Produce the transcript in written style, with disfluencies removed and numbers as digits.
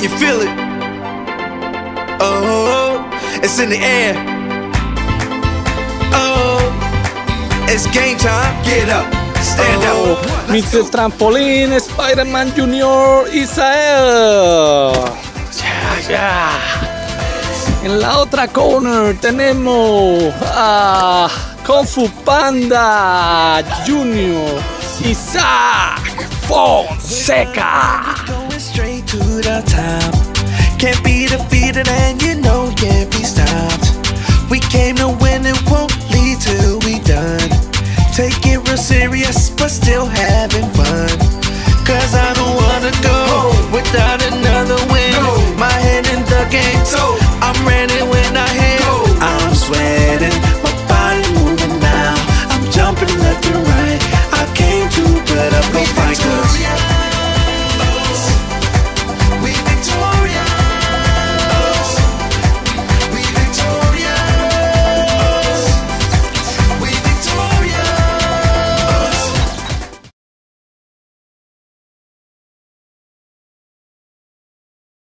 Can you feel it? Oh, it's in the air. Oh, it's game time. Get up, stand up. Mr. Trampolín, Spider-Man Jr., Isael. En la otra corner tenemos a Kung Fu Panda Jr., Isaac Fonseca. Going straight to the top. Can't be defeated and you know can't be stopped. We came to win and won't leave till we done. Take it real serious but still having fun.